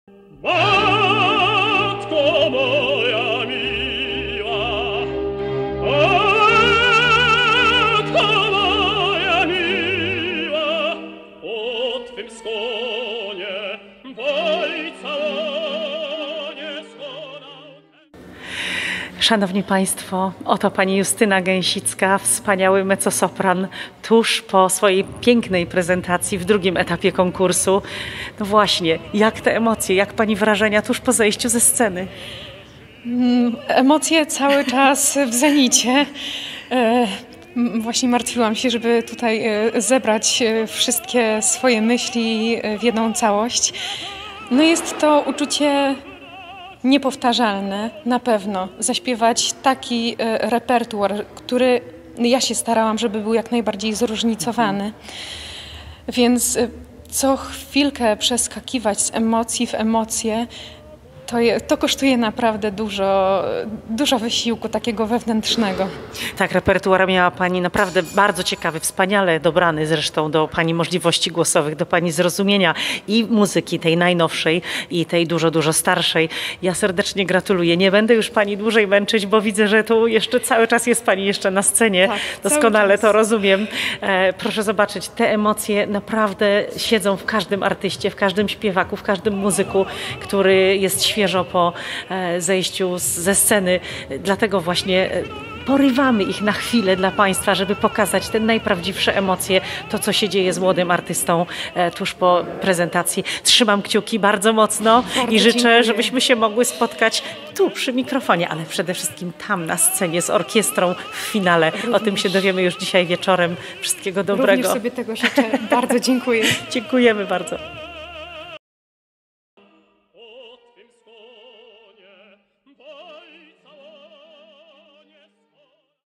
Matko moja miła, matko moja miła, o twym skonie w ojca łonie skonał. Szanowni Państwo, oto pani Justyna Gęsicka, wspaniały mezzosopran, tuż po swojej pięknej prezentacji w drugim etapie konkursu. No właśnie, jak te emocje, jak pani wrażenia tuż po zejściu ze sceny? Emocje cały czas w zenicie. Właśnie martwiłam się, żeby tutaj zebrać wszystkie swoje myśli w jedną całość. No jest to uczucie niepowtarzalne, na pewno. Zaśpiewać taki repertuar, który ja się starałam, żeby był jak najbardziej zróżnicowany. Więc co chwilkę przeskakiwać z emocji w emocje, to kosztuje naprawdę dużo wysiłku takiego wewnętrznego. Tak, repertuar miała pani naprawdę bardzo ciekawy, wspaniale dobrany zresztą do pani możliwości głosowych, do pani zrozumienia i muzyki tej najnowszej i tej dużo starszej. Ja serdecznie gratuluję. Nie będę już pani dłużej męczyć, bo widzę, że tu jeszcze cały czas jest pani jeszcze na scenie. Tak, doskonale to rozumiem. Proszę zobaczyć, te emocje naprawdę siedzą w każdym artyście, w każdym śpiewaku, w każdym muzyku, który jest świeżo po zejściu ze sceny. Dlatego właśnie porywamy ich na chwilę dla Państwa, żeby pokazać te najprawdziwsze emocje, to co się dzieje z młodym artystą tuż po prezentacji. Trzymam kciuki bardzo mocno i życzę, dziękuję, żebyśmy się mogły spotkać tu przy mikrofonie, ale przede wszystkim tam na scenie z orkiestrą w finale. Również. O tym się dowiemy już dzisiaj wieczorem. Wszystkiego dobrego. Również sobie tego życzę. Bardzo dziękuję. Dziękujemy bardzo.